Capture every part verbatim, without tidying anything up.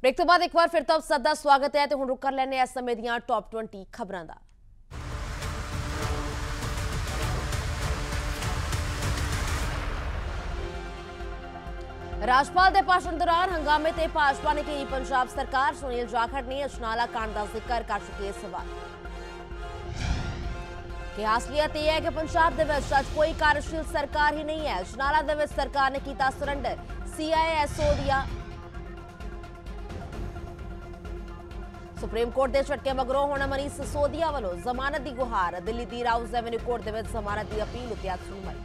Break तो बाद एक बार फिर तो सदा स्वागत है। तो हुण रुक कर लैने इस समय दीयां टॉप ट्वेंटी खबरां दा। राजपाल के भाषण दौरान हंगामे ते भाजपा ने कही पंजाब सरकार। सुनील जाखड़ ने अजनाला कांड का जिक्र कर चुके सवाल कि असलियत यह है कि पंजाब दे विच अज कोई कार्यशील सरकार ही नहीं है। अजनाला दे विच सरकार ने किया surrender. C I S O दिया सुप्रीम कोर्ट के झटके मगरों हुण मनीष सिसोदिया वालों जमानत की गुहार। दिल्ली दी राउस एवेन्यू कोर्ट के जमानत की अपील उत्ते अज सुनवाई।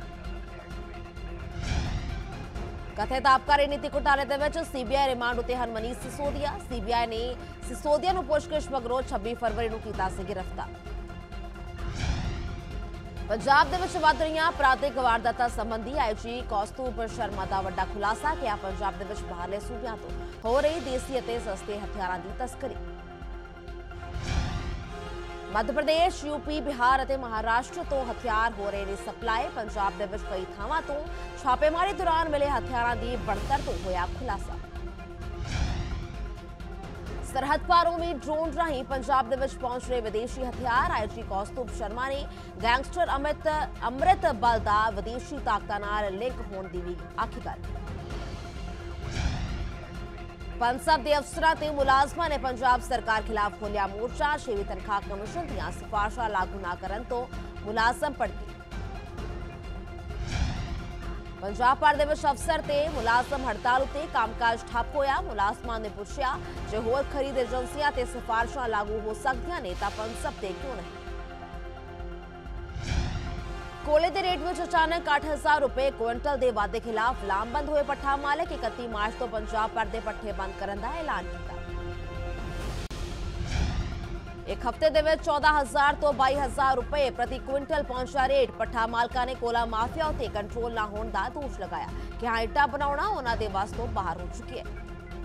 कथित आबकारी नीति घोटाले दे विच सीबीआई रिमांड उत्ते हन मनीष सिसोदिया। सीबीआई ने सिसोदिया नूं पुछगिछ मगरों छब्बी फरवरी नूं कीता सी गिरफ्तार। पंजाब दे विच वध रहीआं अपराधिक वारदातां संबंधी आई जी कौस्तुभ शर्मा का वड्डा खुलासा कि पंजाब दे विच बाहरले सूबियां तों हो रही देसी अते सस्ते हथियारां की तस्करी। मध्य प्रदेश यूपी बिहार और महाराष्ट्र तो हथियार हो रहे ने सप्लाई। पंजाब दे विच कई थावां तो छापेमारी दौरान मिले हथियारां की बढ़तर तो होया खुलासा। सरहद पारों में ड्रोन राही पंजाब दे विच पहुंच रहे विदेशी हथियार। आई जी कौस्तुभ शर्मा ने गैंगस्टर अमित अमृत बल का विदेशी ताकतां नाल लिंक होने की भी आखी गल। पंसद के अफसरां ते मुलाजमां ने पंजाब सरकार खिलाफ खोलिया मोर्चा। छेवीं तनख्वाह कमिशन दीआं सिफारिशां लागू ना करन तो मुलाजम भड़के। पंजाब भर दे विच अफसर ते मुलाजम हड़ताल उत्ते कामकाज ठप होया। मुलाजमां ने पुछया जे होर खरीद एजेंसियां ते सिफारिशां लागू हो सकदियां ने तां पंसद ते क्यों नहीं। कोले के रेट में अचानक अठ हजार रुपए क्विंटल के वाधे खिलाफ लामबंद हुए पट्ठा मालिक इकती मार्च तो पंजाब भर के पट्ठे बंद करने का ऐलान किया। एक हफ्ते के चौदह हजार तो बाई हजार रुपए प्रति क्विंटल पहुंचा रेट। पट्ठा मालका ने कोला माफिया उत्ते कंट्रोल न होने का दोष लगाया कि हाँ इट्टा बनाना उन्होंने बस तो बाहर हो चुकी है।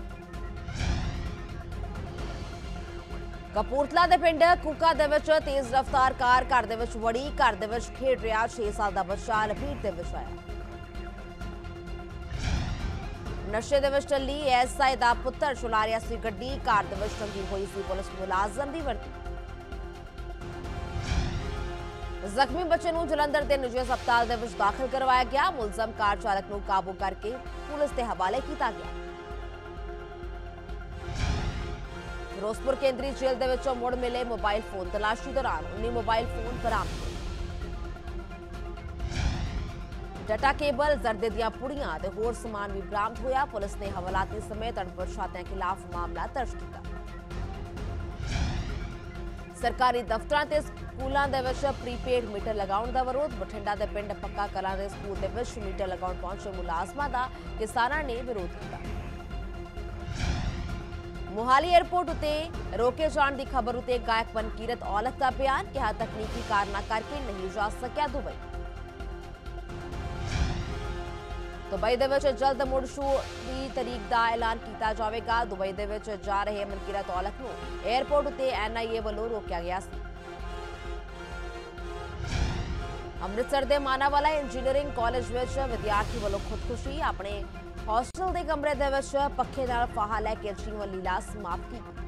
कपूरथला के पिंड कूका दे विच तेज रफ्तार कार घर दे विच वड़ी। घर दे विच खेड रहा छे साल का बच्चा लपेट दे विच आया। नशे दे विच टल्ली एस आई दा पुत्तर चला रहा सी गड्डी। कार दे विच टंगी हुई सी पुलिस मुलाजम दी वर्दी। जख्मी बच्चे नूं जलंधर के निजी अस्पताल दे विच दाखिल करवाया गया। मुलजम कार चालक नूं काबू करके पुलिस के हवाले किया गया। फिरोजपुर केंद्रीय जेल दे विचों मुड़ मिले मोबाइल फोन। तलाशी दौरान उन्नी मोबाइल फोन बरामद होए। डाटा केबल जरदे दियां पुड़ियां ते होर समान भी बरामद होया। पुलिस ने हवालाती समेत अणपछातियां खिलाफ मामला दर्ज किया। सरकारी दफ्तरां ते स्कूलां दे विच प्रीपेड मीटर लगाउण दा विरोध। बठिंडा दे पिंड पक्का कलां दे स्कूल दे विच मीटर लगाउण पहुंचे मुलाजमां दा किसानां ने विरोध किया। मोहाली एयरपोर्ट उत्ते रोके जाने की खबर उत्ते गायक मनकीरत औलख का बयान कि तकनीकी कारणा करके नहीं जा सकिया दुबई। दुबई दे विच जल्द मुड़ शुरू की तारीख का ऐलान किया जाएगा। दुबई दे विच जा रहे मनकीरत औलख नूं एयरपोर्ट उत्ते एन आई ए वालों रोकया गया सी। अमृतसर के मानावाला इंजीनियरिंग कॉलेज विच विद्यार्थी वालों खुदकुशी। अपने हॉस्टल के कमरे दे विच पखे नाल फाहा लैके जीवन लीला समाप्त की।